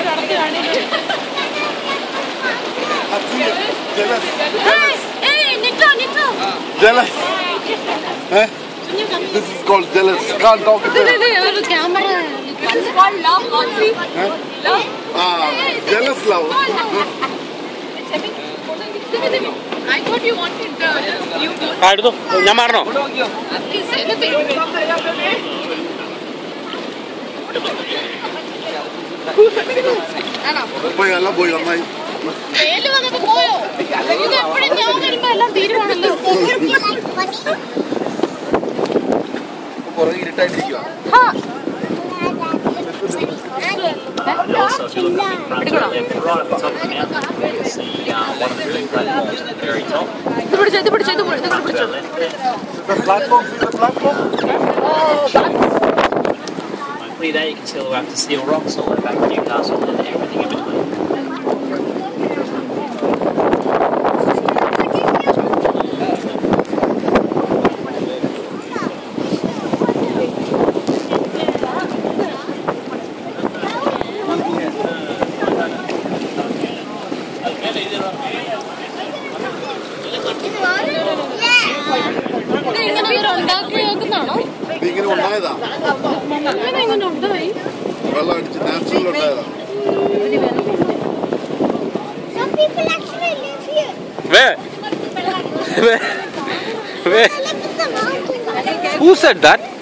Jealous. This is called jealous. Can't talk to them. Camera. This is called love, Monsi. Love. Jealous love. I thought you wanted you to. I don't know. Please say anything. Boy, Allah, boy, Allah. Really, what the boy? You got pretty young and my love. Did you want to Also, if you look at the front right at the top of the mountain, you can see one of the really great falls at the very top. The platform, see the platform? Hopefully there you can see all the way up to Steel Rocks, all the way back to Newcastle and everything in between. ഇങ്ങനെ ഉണ്ടായതാ വെള്ളം അടിച്ച് natural ഉണ്ടായതാ. Where? Who said that?